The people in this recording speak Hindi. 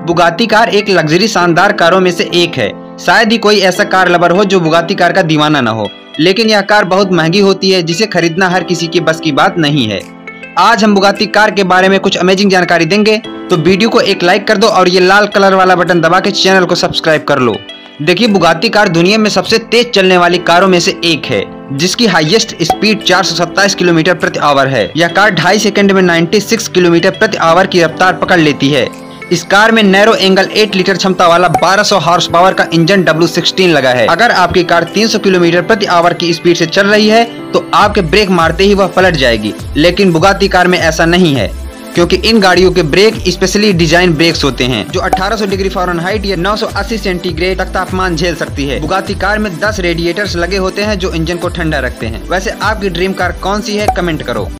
बुगाती कार एक लग्जरी शानदार कारों में से एक है। शायद ही कोई ऐसा कार लवर हो जो बुगाती कार का दीवाना न हो, लेकिन यह कार बहुत महंगी होती है जिसे खरीदना हर किसी के बस की बात नहीं है। आज हम बुगाती कार के बारे में कुछ अमेजिंग जानकारी देंगे, तो वीडियो को एक लाइक कर दो और ये लाल कलर वाला बटन दबा के चैनल को सब्सक्राइब कर लो। देखिए, बुगाती कार दुनिया में सबसे तेज चलने वाली कारों में से एक है, जिसकी हाईएस्ट स्पीड 427 किलोमीटर प्रति आवर है। यह कार 2.5 सेकंड में 96 किलोमीटर प्रति आवर की रफ्तार पकड़ लेती है। इस कार में नैरो एंगल 8 लीटर क्षमता वाला 1200 हॉर्स पावर का इंजन W16 लगा है। अगर आपकी कार 300 किलोमीटर प्रति आवर की स्पीड से चल रही है तो आपके ब्रेक मारते ही वह पलट जाएगी, लेकिन बुगाती कार में ऐसा नहीं है, क्योंकि इन गाड़ियों के ब्रेक स्पेशली डिजाइन ब्रेक्स होते हैं जो 1800 डिग्री फ़ारेनहाइट या 980 सेंटीग्रेड तक तापमान झेल सकती है। बुगाती कार में 10 रेडिएटर्स लगे होते हैं जो इंजन को ठंडा रखते हैं। वैसे आपकी ड्रीम कार कौन सी है, कमेंट करो।